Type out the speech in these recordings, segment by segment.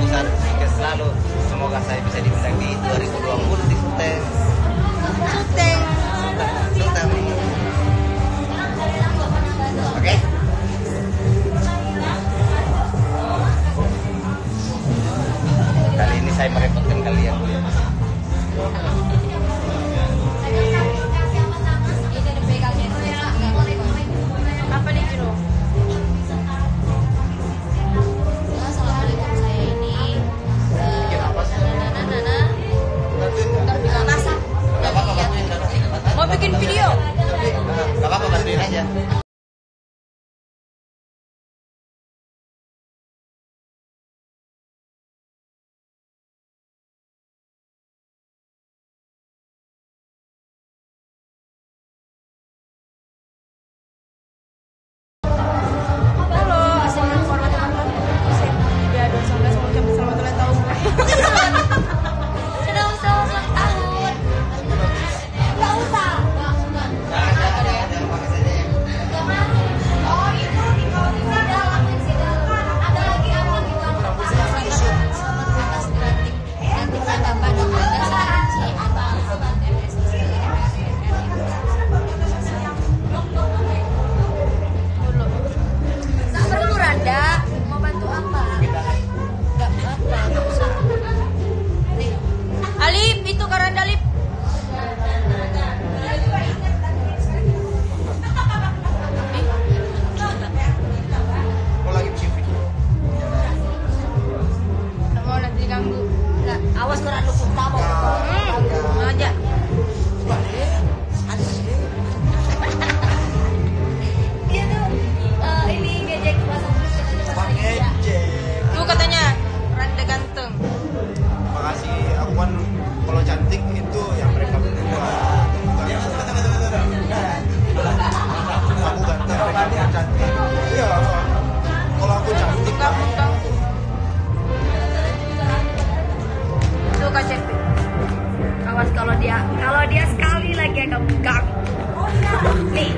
sukses selalu. Semoga saya bisa diundang di 2020 di Sulteng. Oke. Kali ini saya merepotkan kalian. Apa nih Jiro? Assalamualaikum, saya ini masak. Gak apa-apa, bantuin. Mau bikin video? Gak apa-apa, bantuin aja. Awas kau ratu utama. Aja. Dia tuh ini ngejek pasang tuh katanya randa ganteng. Makasih, aku kan kalau cantik itu yang mereka berdua. Aku ganteng, mereka cantik. Iya, kalau aku cantik Tuh Kak Cepi. Awas kalau dia sekali lagi kamu ganggu. Nih.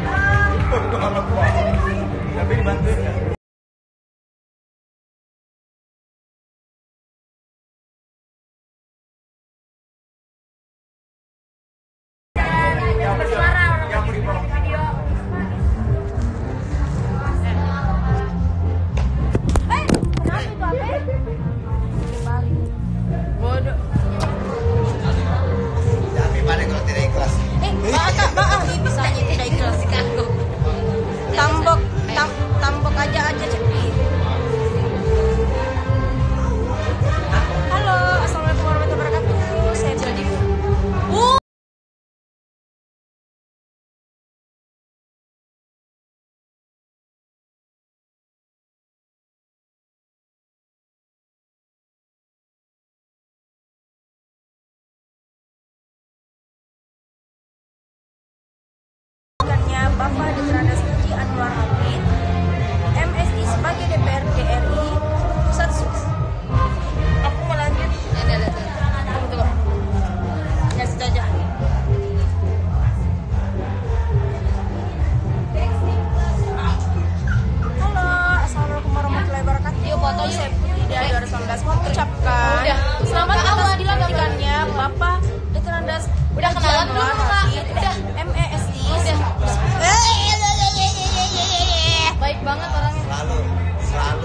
Tapi dibantuin ya. Bersuara orang video. Kenapa itu apa? Bodoh. Tapi pada kalau tidak ikhlas. Maaf, bisanya tidak ikhlas aku. Tambok aja Cepi. Halo, assalamualaikum warahmatullahi wabarakatuh. Saya jadi Bapak Dr. Suci Anwar Hamid, MSI sebagai DPRD RI Pusat Sukses. Aku mau lanjut. Tunggu. Ya saja. Halo, assalamualaikum warahmatullahi wabarakatuh. Yuk foto saya Putri dia 2019 mau mengucapkan selamat atas dilantikannya Bapak Dr. Udah kenalan belum Kak? Udah. MESI. Baik banget orangnya. Selalu.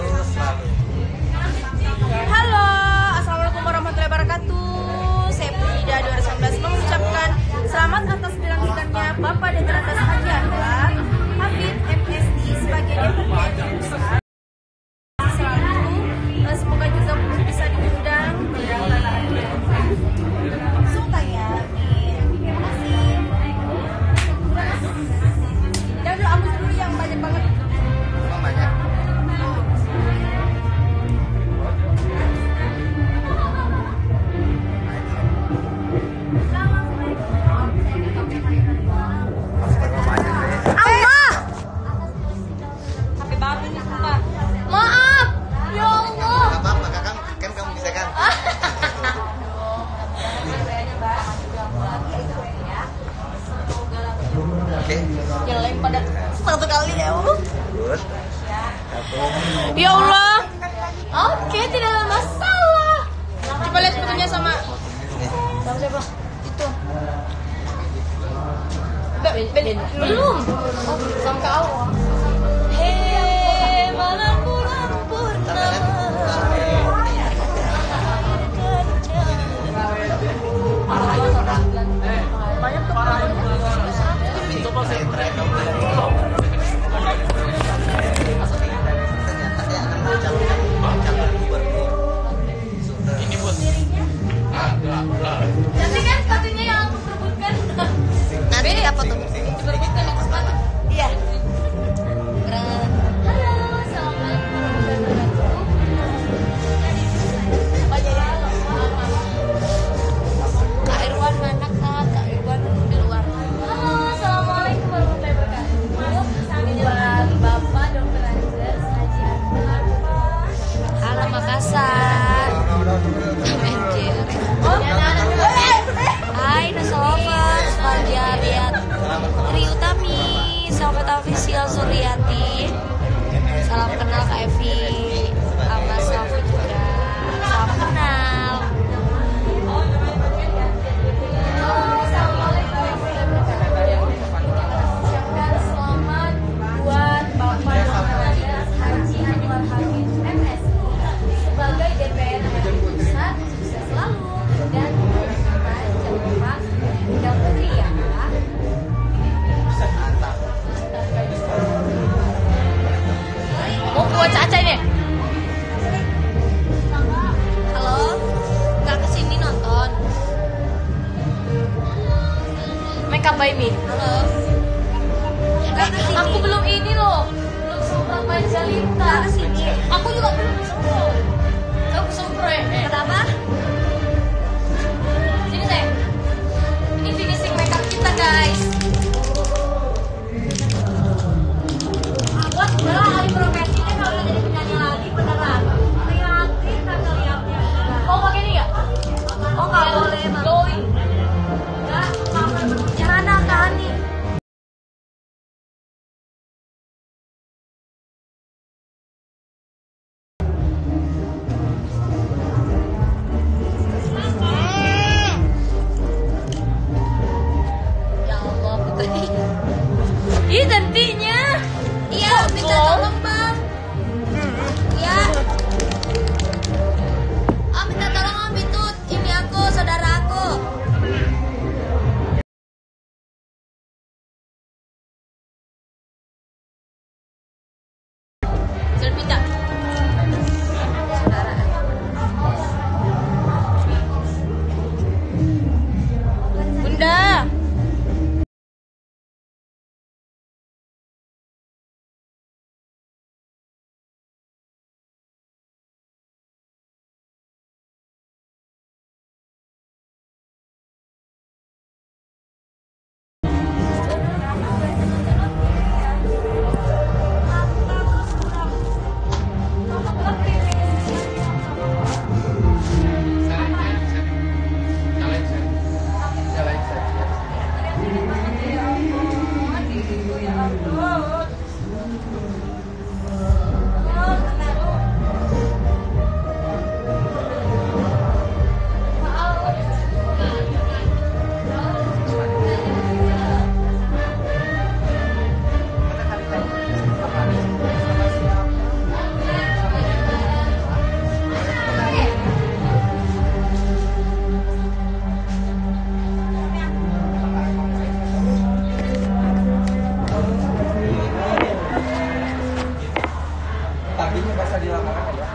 Halo, assalamualaikum warahmatullahi wabarakatuh. Saya Putri dia 2019 mengucapkan selamat atas dilantikannya Bapak Dr. Haji Anwar Hamid MSI sebagai DPRD Pusat. Semoga juga bisa diundang Sultan ya. Terima kasih. Dan dulu ambus dulu yang banyak banget. Emang banyak. Allah. HP baru ini sumpah. Maaf. Ya Allah. Gak apa-apa, kan kamu bisa kan? Oke. Yang lain pada satu kali ya Allah. Good. Ya Allah. Oke, tidak ada masalah. Sama siapa? Itu. Belum. Oh, sama kau. Hei, malam bulan purnama. Banyak tuh penontonnya. Nanti kan sepatunya yang aku perebutkan. Nanti apa tuh? Perebutkan itu sepatu. Iya. Halo, assalamualaikum warahmatullahi wabarakatuh. Apa jadi halo? Kak Irwan mana Kak Irwan di luar. Halo, assalamualaikum warahmatullahi wabarakatuh. Buat Bapak Dr. Anzar Haji Akbar. Halo Makassar. Anjir. Hai Nasa Lovers, Fajar lihat Tri Utami, Sobat Official Suryati. Salam kenal Kak Evi, sama Sofi juga. Salam kenal. Ucapkan selamat buat Bapak Dr. Anzar Haji Anwar Hamid MSI sebagai DPR RI Pusat. Sukses selalu dan jangan lupa undang putri ya. Mau buat Caca ini? Halo, nggak kesini nonton? Makeup by me. Halo. Nggak kesini. Aku belum ini loh, belum semprot main Jalita. Nggak kesini. Aku juga belum semprot. Kamu semprot. Kenapa? Sini sayang. Ini finishing makeup kita guys. Buat belah hari profesinya kalau jadi penyanyi lagi beneran. Prihatin kan ngeliatnya. Mau pakai ini nggak? Oh nggak boleh Bang. Glowing. Nggak, apa Mana Kak Ani? Ya Allah putri. Ih cantiknya. Iya, minta tolong Bang. Iya. Oh minta tolong Om itu ini aku saudara aku. Selfie nggak? Saudara. Bunda. Taginya basah di lapangan ya.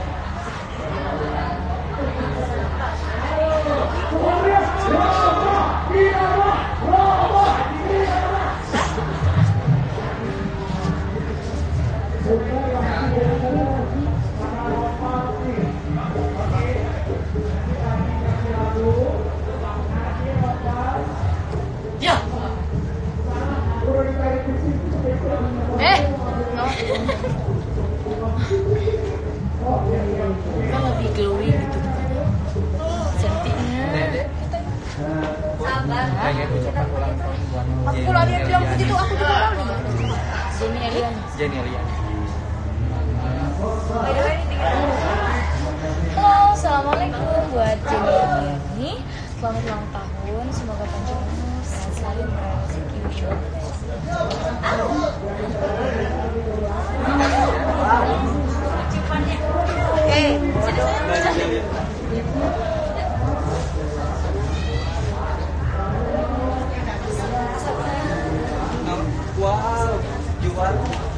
Ya. Kan lebih glowing gitu. Cantiknya. Dedek. Sabar. Pengen ucapan ulang tahun buat Aku kalau ada yang bilang begitu aku juga mau nih. Jenny Elian. Jenny Elian. By the way ini tinggal. Halo, assalamualaikum buat Jenny Elian nih. selamat ulang tahun. Semoga panjangmu sehat selalu meraih rezeki. Wow, jual.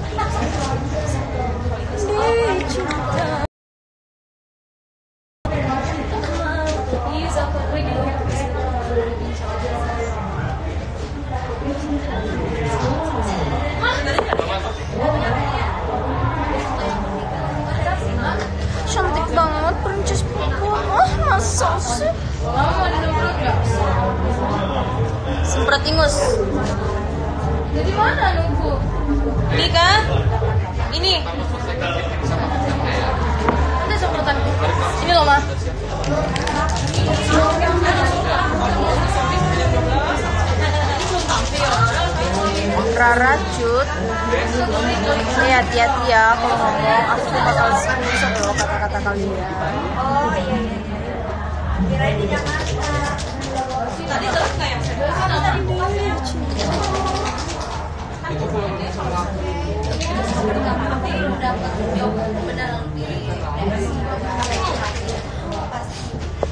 Cantik banget Princess Purple. Oh, masa sih? Semprot ingus. Jadi mana nunggu? Ini kah? Ini. Ada semprotan. Ini loh, Ma. Rara Cut. Hati-hati ya kalau ngomong. Aku bakal screenshot loh kata-kata kalian. Oh iya. Kirain di Jakarta. Tadi terus nggak ya? Dapat benar di